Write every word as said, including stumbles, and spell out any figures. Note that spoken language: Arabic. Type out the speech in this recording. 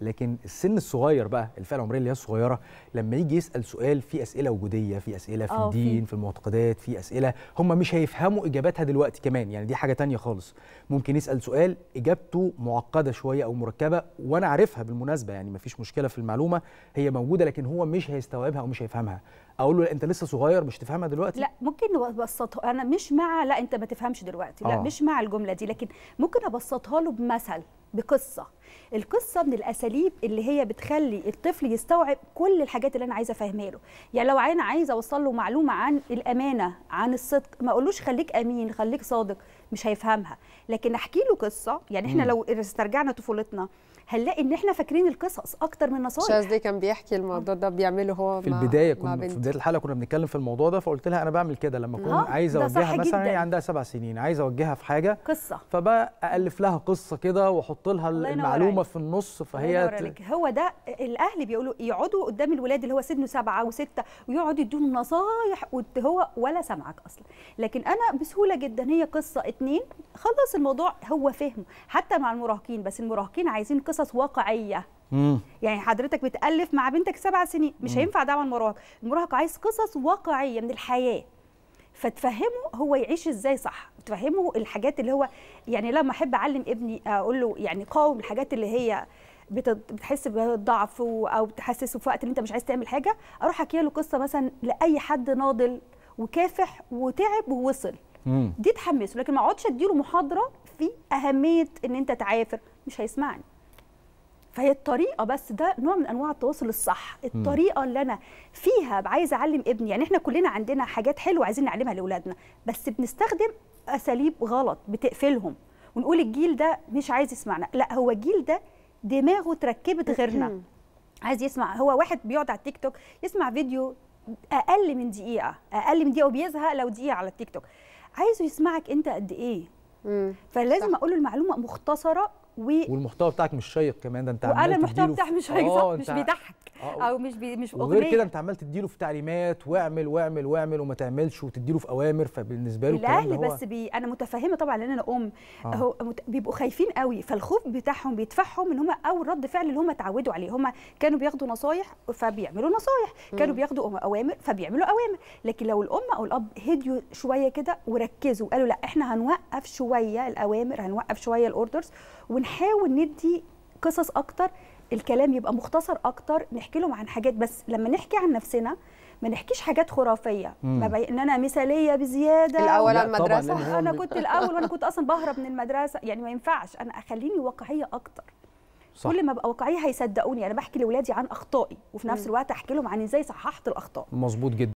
لكن السن الصغير بقى، الفئه العمريه اللي هي الصغيره، لما يجي يسال سؤال في اسئله وجوديه، في اسئله في الدين، في المعتقدات، في اسئله هم مش هيفهموا اجاباتها دلوقتي كمان، يعني دي حاجه تانية خالص. ممكن يسال سؤال اجابته معقده شويه او مركبه وانا عارفها بالمناسبه، يعني مفيش مشكله في المعلومه هي موجوده، لكن هو مش هيستوعبها او مش هيفهمها. اقول له لا انت لسه صغير مش تفهمها دلوقتي. لا ممكن نبسطها، انا مش مع لا انت ما تفهمش دلوقتي، لا آه. مش مع الجمله دي، لكن ممكن ابسطها له بمثل، بقصه. القصه من الاساليب اللي هي بتخلي الطفل يستوعب كل الحاجات اللي انا عايزه افهمها له. يعني لو انا عايزه اوصل له معلومه عن الامانه، عن الصدق، ما اقولوش خليك امين، خليك صادق، مش هيفهمها. لكن احكي له قصه، يعني احنا م. لو استرجعنا طفولتنا هنلاقي ان احنا فاكرين القصص اكتر من النصايح. شاذلي كان بيحكي الموضوع ده بيعمله هو في مع البدايه، مع كنا بنتي. في بدايه الحلقه كنا بنتكلم في الموضوع ده، فقلت لها انا بعمل كده لما اكون عايزه اوجهها، مثلا هي عندها سبع سنين عايزه اوجهها في حاجه قصه، فبقى الف لها قصه كده واحط لها المعلومه في النص، فهي ت... هو ده الاهل بيقولوا يقعدوا قدام الولاد اللي هو سنه سبعه وسته ويقعدوا يدوهم نصايح وهو ولا سمعك اصلا. لكن انا بسهوله جدا هي قصه اتنين خلص الموضوع، هو فهمه. حتى مع المراهقين، بس المراهقين عايزين قصص واقعيه. مم. يعني حضرتك بتألف مع بنتك سبع سنين، مش مم. هينفع ده مع المراهق. المراهق عايز قصص واقعيه من الحياه، فتفهمه هو يعيش ازاي صح، تفهمه الحاجات اللي هو يعني لما احب اعلم ابني اقول له يعني قاوم الحاجات اللي هي بتحس بالضعف او بتحسسه في وقت اللي انت مش عايز تعمل حاجه، اروح احكي له قصه مثلا لاي حد ناضل وكافح وتعب ووصل، مم. دي تحمسه. لكن ما اقعدش اديله محاضره في اهميه ان انت تعافر، مش هيسمعني. فهي الطريقه، بس ده نوع من انواع التواصل الصح، الطريقه اللي انا فيها عايزه اعلم ابني. يعني احنا كلنا عندنا حاجات حلوه عايزين نعلمها لاولادنا، بس بنستخدم اساليب غلط بتقفلهم ونقول الجيل ده مش عايز يسمعنا. لا، هو الجيل ده دماغه اتركبت غيرنا، عايز يسمع. هو واحد بيقعد على التيك توك يسمع فيديو اقل من دقيقه، اقل من دقيقه وبيزهق لو دقيقه على التيك توك. عايزه يسمعك انت قد ايه؟ فلازم اقول له المعلومه مختصره و... والمحتوى بتاعك مش شيق كمان، ده انت عمال وانا المحتوى بتاعي مش شيق، آه مش بيضحك آه او مش بي... مش اغنيه. وغير كده انت عمال تديله في تعليمات واعمل واعمل واعمل وما تعملش، وتديله في اوامر، فبالنسبه له الكلام ده هو بس بي... انا متفهمه طبعا لان انا ام آه. هو مت... بيبقوا خايفين قوي، فالخوف بتاعهم بيدفعهم ان هم اول رد فعل اللي هم اتعودوا عليه. هم كانوا بياخدوا نصايح فبيعملوا نصايح، كانوا بياخدوا اوامر فبيعملوا اوامر. لكن لو الام او الاب هديوا شويه كده وركزوا وقالوا لا احنا هنوقف شويه الاوامر، هنوقف شويه الاوردرز، ونحاول ندي قصص اكتر، الكلام يبقى مختصر اكتر، نحكي لهم عن حاجات. بس لما نحكي عن نفسنا ما نحكيش حاجات خرافيه، ما بي... ان انا مثاليه بزياده الاول على المدرسه انا كنت الاول وانا كنت اصلا بهرب من المدرسه، يعني ما ينفعش. انا اخليني واقعيه اكتر. صح. كل ما ابقى واقعيه هيصدقوني. انا بحكي لاولادي عن اخطائي وفي نفس الوقت احكي لهم عن ازاي صححت الاخطاء. مظبوط جدا.